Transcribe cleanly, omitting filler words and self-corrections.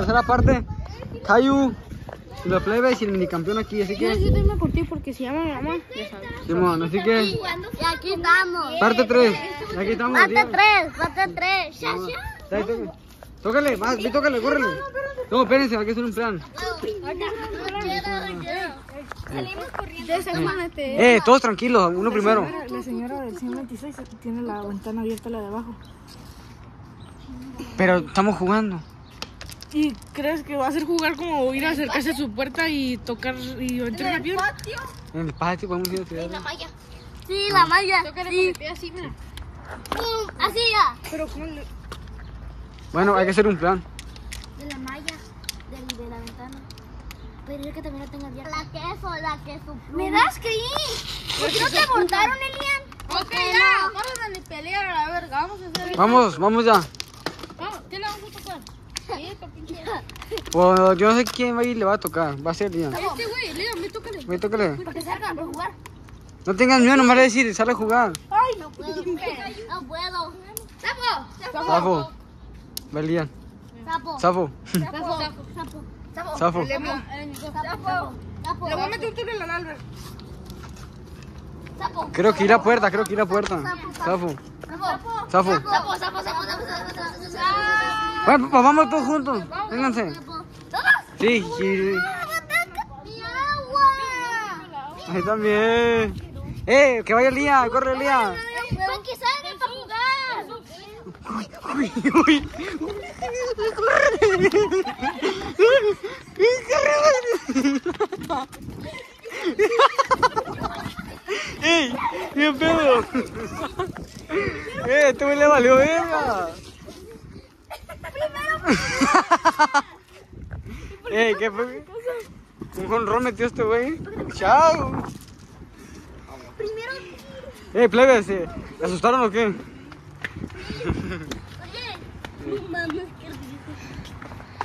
tercera parte. Caillou y los plebes y el minicampeón aquí, así Yo que... necesito irme por ti porque si llama mi mamá, ya sabes. Simón, así que... Y aquí estamos. Parte 3. Y aquí estamos. Parte 3. Ya. Tócale, más, tócale, córrele. No, espérense, hay que hacer un plan. Salimos corriendo. Todos tranquilos, uno primero. La señora del 126 tiene la ventana abierta, la de abajo. Pero estamos jugando. ¿Y crees que va a hacer jugar como ir a acercarse a su puerta y tocar y entrar rápido? En el patio podemos ir a tirar. La malla. Sí, la malla. Sí. Así, mira. ¡Pum! Así ya. Pero ¿cómo le...? Bueno, hay que hacer un plan. De la malla. De la ventana. Pero es que también lo tengo abierto. La queso. ¿Me das que ir? ¿Por qué no te montaron, Elian? Ok, ya. Vamos a pelear a la verga. Vamos a hacer... Vamos ya. Vamos, ¿qué le vamos a tocar? Pues yo no sé quién va a ir, le va a tocar. Va a ser Liam. Este güey, Leo, me tócale. Voy, tócale. Para que salgan para jugar. No tengan miedo, nomás le decir, sale a jugar. Ay, no puedo. No puedo. ¡Sapo! Safo. Va Liam. ¡Sapo! Safo. ¡Sapo! Safo. ¡Sapo! Le voy a meter un túnel al Albert. ¡Sapo! Creo que ir a puerta, Safo. Safo. ¡Sapo! Bueno, pues vamos todos juntos. Vénganse. ¿Todos? Sí, sí. ¡Mi agua! Ahí también. Que vaya Liam, corre Liam. ¡Para que salgan para jugar! Uy. ¡Ey! ¡Qué pedo! Este güey le valió verga. ¿Qué fue? Un jonrón metió este güey. ¡Chao! Primero. Plebes, ¿se asustaron o qué? Oye, no mames, qué rico.